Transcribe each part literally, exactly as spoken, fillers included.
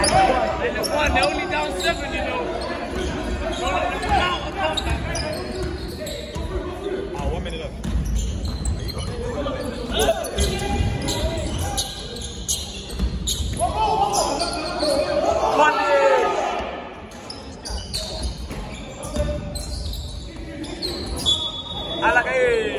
And the one, they only down seven, you know. Don't let them out. Oh, one minute left. I like it.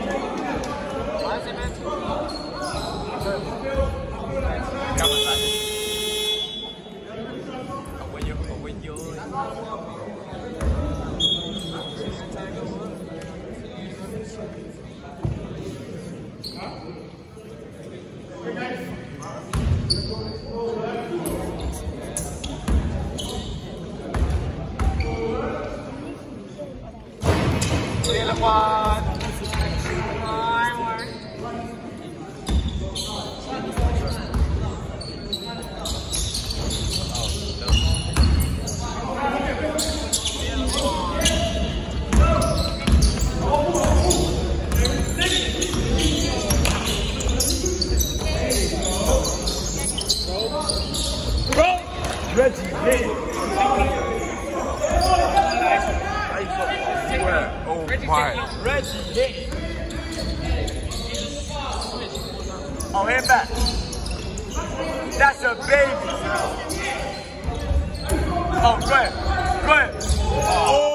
Reggie hit. Oh my. Reggie hit. Oh, hand back. That's a baby. Oh, go ahead. Go ahead. Oh.